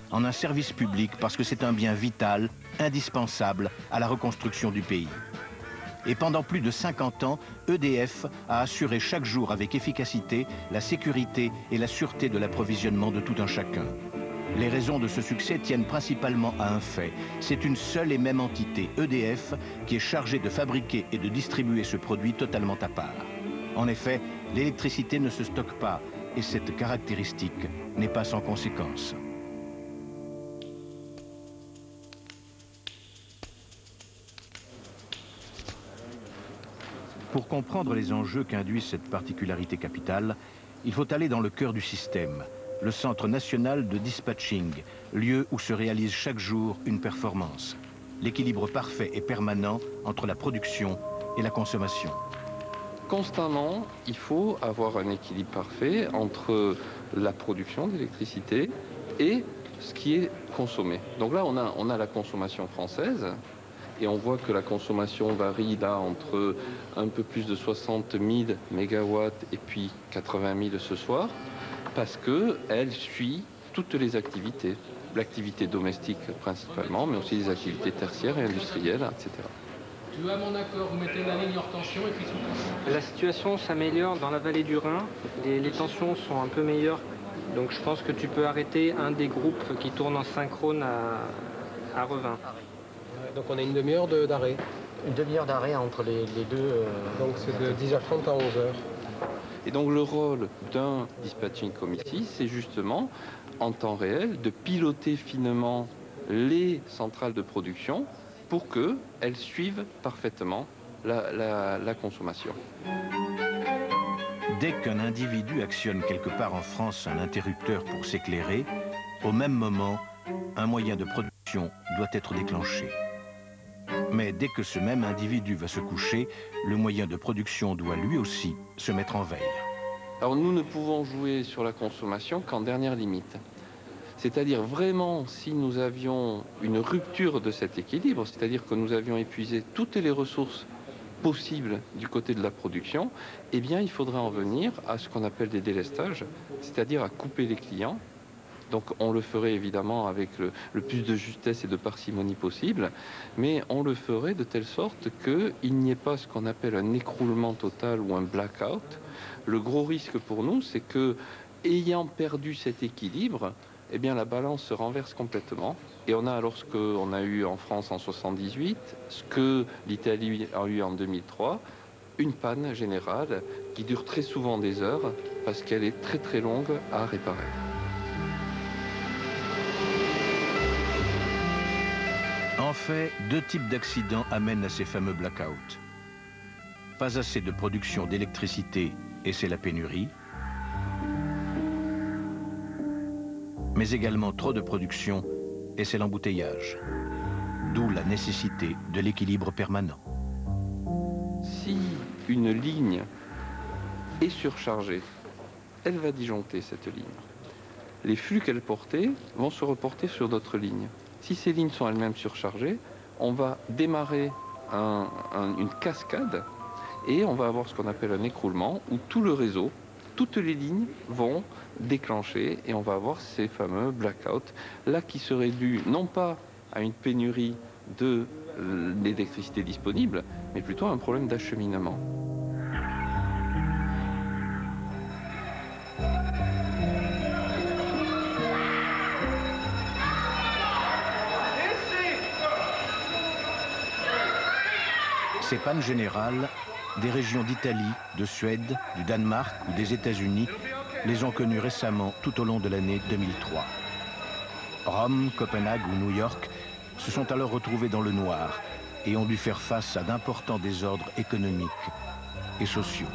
en un service public parce que c'est un bien vital, indispensable à la reconstruction du pays. Et pendant plus de 50 ans, EDF a assuré chaque jour avec efficacité la sécurité et la sûreté de l'approvisionnement de tout un chacun. Les raisons de ce succès tiennent principalement à un fait. C'est une seule et même entité, EDF, qui est chargée de fabriquer et de distribuer ce produit totalement à part. En effet, l'électricité ne se stocke pas et cette caractéristique n'est pas sans conséquence. Pour comprendre les enjeux qu'induit cette particularité capitale, il faut aller dans le cœur du système, le Centre national de dispatching, lieu où se réalise chaque jour une performance. L'équilibre parfait et permanent entre la production et la consommation. Constamment, il faut avoir un équilibre parfait entre la production d'électricité et ce qui est consommé. Donc là, on a la consommation française. Et on voit que la consommation varie là entre un peu plus de 60 000 mégawatts et puis 80 000 ce soir, parce qu'elle suit toutes les activités. L'activité domestique principalement, mais aussi les activités tertiaires et industrielles, etc. Tu as mon accord, vous mettez la ligne hors tension et puis sous tension. La situation s'améliore dans la vallée du Rhin. Les tensions sont un peu meilleures. Donc je pense que tu peux arrêter un des groupes qui tourne en synchrone à Revin. Donc on a une demi-heure d'arrêt. Une demi-heure d'arrêt entre les deux. Donc c'est de 10h30 à 11h. Et donc le rôle d'un dispatching comme ici, c'est justement en temps réel de piloter finement les centrales de production pour qu'elles suivent parfaitement la consommation. Dès qu'un individu actionne quelque part en France un interrupteur pour s'éclairer, au même moment, un moyen de production doit être déclenché. Mais dès que ce même individu va se coucher, le moyen de production doit lui aussi se mettre en veille. Alors nous ne pouvons jouer sur la consommation qu'en dernière limite. C'est-à-dire vraiment si nous avions une rupture de cet équilibre, c'est-à-dire que nous avions épuisé toutes les ressources possibles du côté de la production, eh bien il faudrait en venir à ce qu'on appelle des délestages, c'est-à-dire à couper les clients. Donc on le ferait évidemment avec le plus de justesse et de parcimonie possible, mais on le ferait de telle sorte qu'il n'y ait pas ce qu'on appelle un écroulement total ou un blackout. Le gros risque pour nous, c'est que, ayant perdu cet équilibre, eh bien la balance se renverse complètement. Et on a alors ce qu'on a eu en France en 78, ce que l'Italie a eu en 2003, une panne générale qui dure très souvent des heures parce qu'elle est très très longue à réparer. En fait, deux types d'accidents amènent à ces fameux blackouts. Pas assez de production d'électricité et c'est la pénurie, mais également trop de production et c'est l'embouteillage. D'où la nécessité de l'équilibre permanent. Si une ligne est surchargée, elle va disjoncter cette ligne. Les flux qu'elle portait vont se reporter sur d'autres lignes. Si ces lignes sont elles-mêmes surchargées, on va démarrer une cascade et on va avoir ce qu'on appelle un écroulement où tout le réseau, toutes les lignes vont déclencher et on va avoir ces fameux blackouts là qui seraient dus non pas à une pénurie de l'électricité disponible, mais plutôt à un problème d'acheminement. Ces pannes générales, des régions d'Italie, de Suède, du Danemark ou des États-Unis les ont connues récemment tout au long de l'année 2003. Rome, Copenhague ou New York se sont alors retrouvés dans le noir et ont dû faire face à d'importants désordres économiques et sociaux.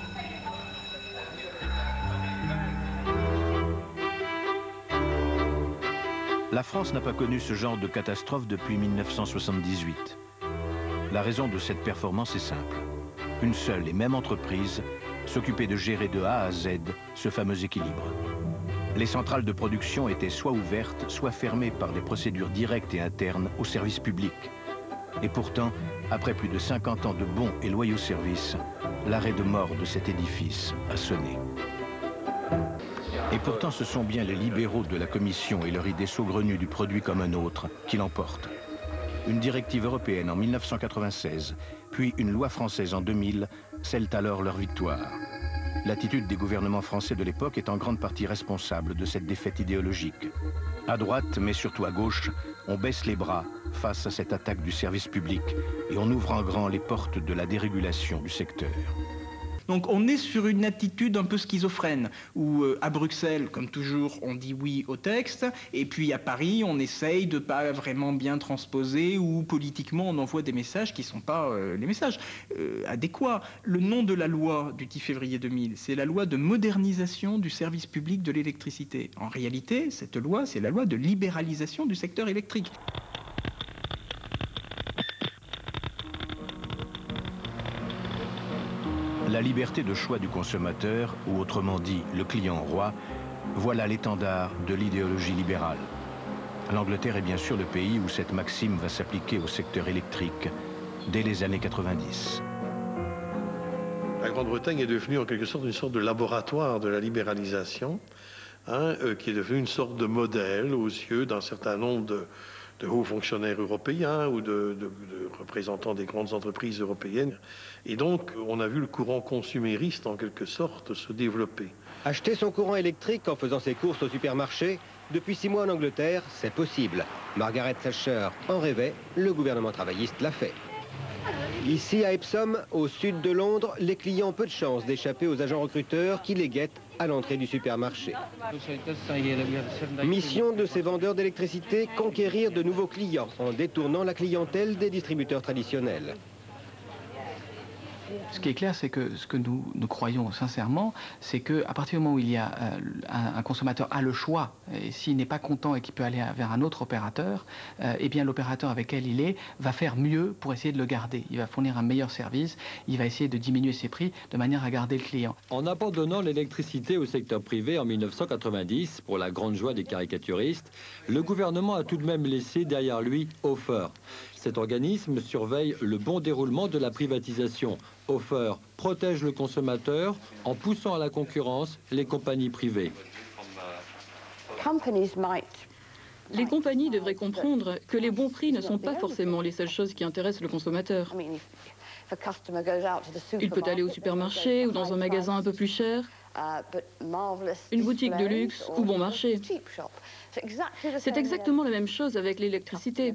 La France n'a pas connu ce genre de catastrophe depuis 1978. La raison de cette performance est simple. Une seule et même entreprise s'occupait de gérer de A à Z ce fameux équilibre. Les centrales de production étaient soit ouvertes, soit fermées par des procédures directes et internes au service public. Et pourtant, après plus de 50 ans de bons et loyaux services, l'arrêt de mort de cet édifice a sonné. Et pourtant, ce sont bien les libéraux de la Commission et leur idée saugrenue du produit comme un autre qui l'emportent. Une directive européenne en 1996, puis une loi française en 2000, scellent alors leur victoire. L'attitude des gouvernements français de l'époque est en grande partie responsable de cette défaite idéologique. À droite, mais surtout à gauche, on baisse les bras face à cette attaque du service public et on ouvre en grand les portes de la dérégulation du secteur. Donc on est sur une attitude un peu schizophrène, où à Bruxelles, comme toujours, on dit oui au texte, et puis à Paris, on essaye de pas vraiment bien transposer, ou politiquement, on envoie des messages qui ne sont pas les messages adéquats. Le nom de la loi du 10 février 2000, c'est la loi de modernisation du service public de l'électricité. En réalité, cette loi, c'est la loi de libéralisation du secteur électrique. La liberté de choix du consommateur, ou autrement dit le client roi, voilà l'étendard de l'idéologie libérale. L'Angleterre est bien sûr le pays où cette maxime va s'appliquer au secteur électrique dès les années 90. La Grande-Bretagne est devenue en quelque sorte une sorte de laboratoire de la libéralisation, qui est devenue une sorte de modèle aux yeux d'un certain nombre de hauts fonctionnaires européens ou de représentants des grandes entreprises européennes. Et donc, on a vu le courant consumériste, en quelque sorte, se développer. Acheter son courant électrique en faisant ses courses au supermarché, depuis 6 mois en Angleterre, c'est possible. Margaret Thatcher en rêvait, le gouvernement travailliste l'a fait. Ici, à Epsom, au sud de Londres, les clients ont peu de chance d'échapper aux agents recruteurs qui les guettent à l'entrée du supermarché. Mission de ces vendeurs d'électricité, conquérir de nouveaux clients en détournant la clientèle des distributeurs traditionnels. Ce qui est clair, c'est que ce que nous croyons sincèrement, c'est qu'à partir du moment où il y a un consommateur a le choix, et s'il n'est pas content et qu'il peut aller vers un autre opérateur, eh bien l'opérateur avec lequel il est va faire mieux pour essayer de le garder. Il va fournir un meilleur service, il va essayer de diminuer ses prix de manière à garder le client. En abandonnant l'électricité au secteur privé en 1990, pour la grande joie des caricaturistes, le gouvernement a tout de même laissé derrière lui Offer. Cet organisme surveille le bon déroulement de la privatisation. Offer protège le consommateur en poussant à la concurrence les compagnies privées. Les compagnies devraient comprendre que les bons prix ne sont pas forcément les seules choses qui intéressent le consommateur. Il peut aller au supermarché ou dans un magasin un peu plus cher, une boutique de luxe ou bon marché. C'est exactement la même chose avec l'électricité.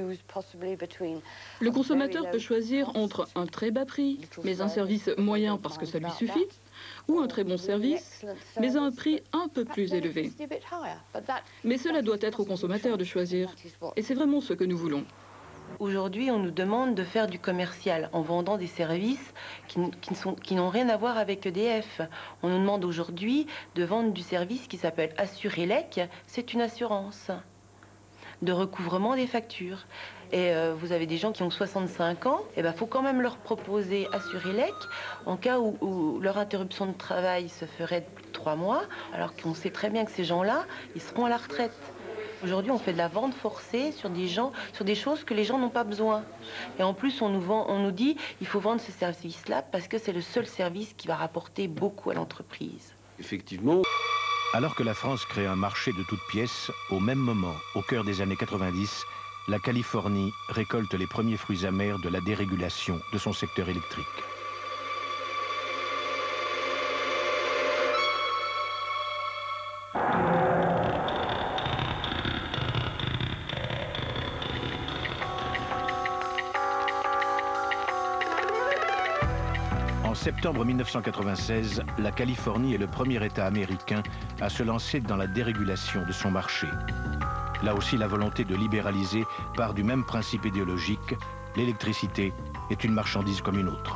Le consommateur peut choisir entre un très bas prix, mais un service moyen parce que ça lui suffit, ou un très bon service, mais à un prix un peu plus élevé. Mais cela doit être au consommateur de choisir. Et c'est vraiment ce que nous voulons. Aujourd'hui, on nous demande de faire du commercial en vendant des services qui n'ont rien à voir avec EDF. On nous demande aujourd'hui de vendre du service qui s'appelle Assurelec. C'est une assurance de recouvrement des factures. Et vous avez des gens qui ont 65 ans, et faut quand même leur proposer Assurelec en cas où leur interruption de travail se ferait de plus de 3 mois, alors qu'on sait très bien que ces gens-là, ils seront à la retraite. Aujourd'hui, on fait de la vente forcée sur des choses que les gens n'ont pas besoin. Et en plus, on nous dit il faut vendre ce service-là parce que c'est le seul service qui va rapporter beaucoup à l'entreprise. Effectivement. Alors que la France crée un marché de toutes pièces, au même moment, au cœur des années 90, la Californie récolte les premiers fruits amers de la dérégulation de son secteur électrique. En septembre 1996, la Californie est le premier État américain à se lancer dans la dérégulation de son marché. Là aussi, la volonté de libéraliser part du même principe idéologique. L'électricité est une marchandise comme une autre.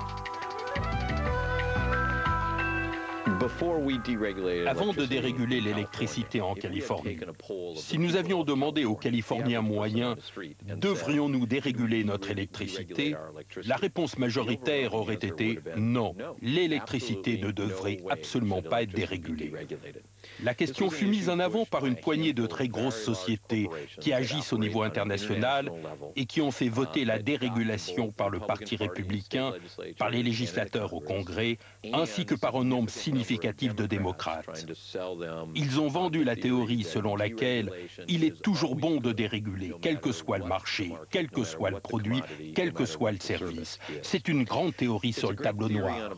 Avant de déréguler l'électricité en Californie, si nous avions demandé aux Californiens moyens « Devrions-nous déréguler notre électricité ?», la réponse majoritaire aurait été « Non, l'électricité ne devrait absolument pas être dérégulée ». La question fut mise en avant par une poignée de très grosses sociétés qui agissent au niveau international et qui ont fait voter la dérégulation par le Parti républicain, par les législateurs au Congrès, ainsi que par un nombre significatif revendicatif de démocrates. Ils ont vendu la théorie selon laquelle il est toujours bon de déréguler, quel que soit le marché, quel que soit le produit, quel que soit le service. C'est une grande théorie sur le tableau noir.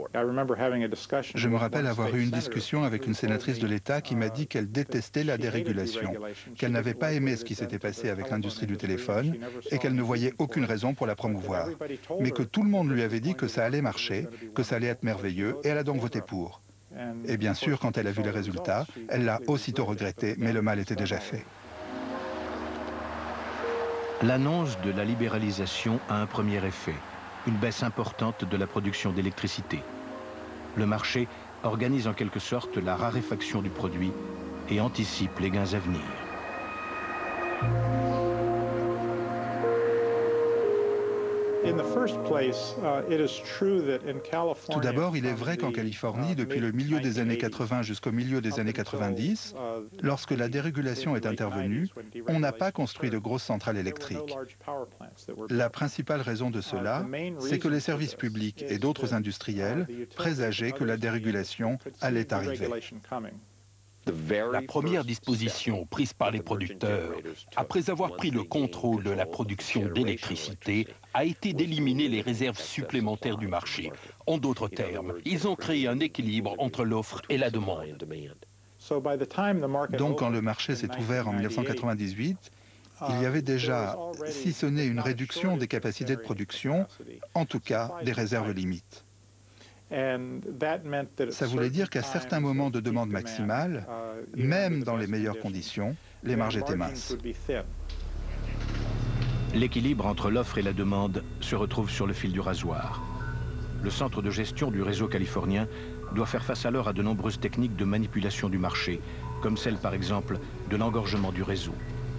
Je me rappelle avoir eu une discussion avec une sénatrice de l'État qui m'a dit qu'elle détestait la dérégulation, qu'elle n'avait pas aimé ce qui s'était passé avec l'industrie du téléphone et qu'elle ne voyait aucune raison pour la promouvoir. Mais que tout le monde lui avait dit que ça allait marcher, que ça allait être merveilleux, et elle a donc voté pour. Et bien sûr, quand elle a vu les résultats, elle l'a aussitôt regretté, mais le mal était déjà fait. L'annonce de la libéralisation a un premier effet, une baisse importante de la production d'électricité. Le marché organise en quelque sorte la raréfaction du produit et anticipe les gains à venir. Tout d'abord, il est vrai qu'en Californie, depuis le milieu des années 80 jusqu'au milieu des années 90, lorsque la dérégulation est intervenue, on n'a pas construit de grosses centrales électriques. La principale raison de cela, c'est que les services publics et d'autres industriels présageaient que la dérégulation allait arriver. La première disposition prise par les producteurs, après avoir pris le contrôle de la production d'électricité, a été d'éliminer les réserves supplémentaires du marché. En d'autres termes, ils ont créé un équilibre entre l'offre et la demande. Donc, quand le marché s'est ouvert en 1998, il y avait déjà, si ce n'est une réduction des capacités de production, en tout cas des réserves limites. Ça voulait dire qu'à certains moments de demande maximale, même dans les meilleures conditions, les marges étaient minces. L'équilibre entre l'offre et la demande se retrouve sur le fil du rasoir. Le centre de gestion du réseau californien doit faire face alors à de nombreuses techniques de manipulation du marché, comme celle par exemple de l'engorgement du réseau.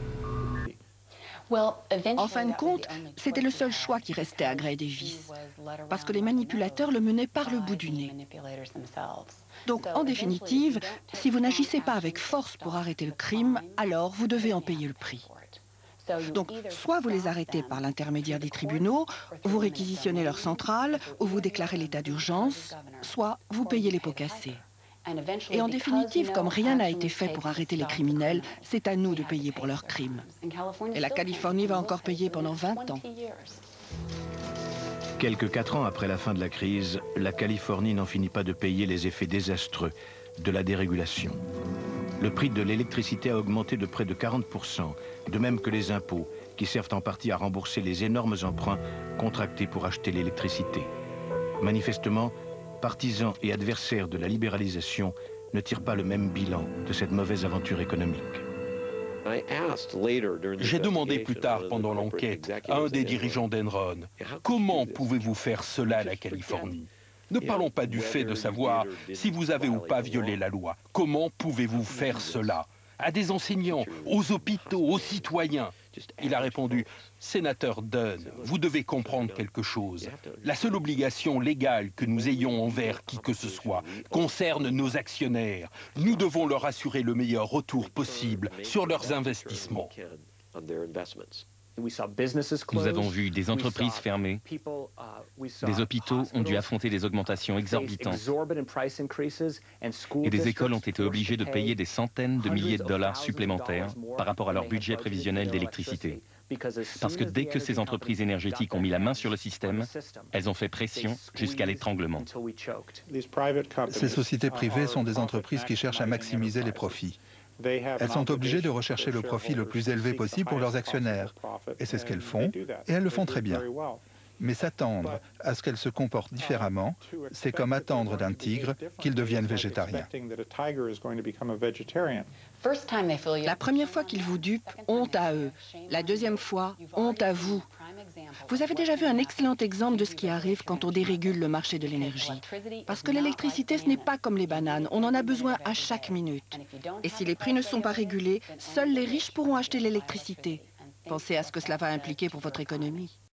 En fin de compte, c'était le seul choix qui restait à Gray Davis, parce que les manipulateurs le menaient par le bout du nez. Donc, en définitive, si vous n'agissez pas avec force pour arrêter le crime, alors vous devez en payer le prix. Donc, soit vous les arrêtez par l'intermédiaire des tribunaux, vous réquisitionnez leur centrale, ou vous déclarez l'état d'urgence, soit vous payez les pots cassés. Et en définitive, comme rien n'a été fait pour arrêter les criminels, c'est à nous de payer pour leurs crimes. Et la Californie va encore payer pendant 20 ans. Quelques 4 ans après la fin de la crise, la Californie n'en finit pas de payer les effets désastreux de la dérégulation. Le prix de l'électricité a augmenté de près de 40%, de même que les impôts, qui servent en partie à rembourser les énormes emprunts contractés pour acheter l'électricité. Manifestement, partisans et adversaires de la libéralisation ne tirent pas le même bilan de cette mauvaise aventure économique. J'ai demandé plus tard pendant l'enquête à un des dirigeants d'Enron, comment pouvez-vous faire cela à la Californie? Ne parlons pas du fait de savoir si vous avez ou pas violé la loi. Comment pouvez-vous faire cela? À des enseignants, aux hôpitaux, aux citoyens. Il a répondu, sénateur Dunn, vous devez comprendre quelque chose. La seule obligation légale que nous ayons envers qui que ce soit concerne nos actionnaires. Nous devons leur assurer le meilleur retour possible sur leurs investissements. Nous avons vu des entreprises fermées, des hôpitaux ont dû affronter des augmentations exorbitantes et des écoles ont été obligées de payer des centaines de milliers de dollars supplémentaires par rapport à leur budget prévisionnel d'électricité. Parce que dès que ces entreprises énergétiques ont mis la main sur le système, elles ont fait pression jusqu'à l'étranglement. Ces sociétés privées sont des entreprises qui cherchent à maximiser les profits. Elles sont obligées de rechercher le profit le plus élevé possible pour leurs actionnaires. Et c'est ce qu'elles font, et elles le font très bien. Mais s'attendre à ce qu'elles se comportent différemment, c'est comme attendre d'un tigre qu'il devienne végétarien. La première fois qu'ils vous dupent, honte à eux. La deuxième fois, honte à vous. Vous avez déjà vu un excellent exemple de ce qui arrive quand on dérégule le marché de l'énergie. Parce que l'électricité, ce n'est pas comme les bananes, on en a besoin à chaque minute. Et si les prix ne sont pas régulés, seuls les riches pourront acheter l'électricité. Pensez à ce que cela va impliquer pour votre économie.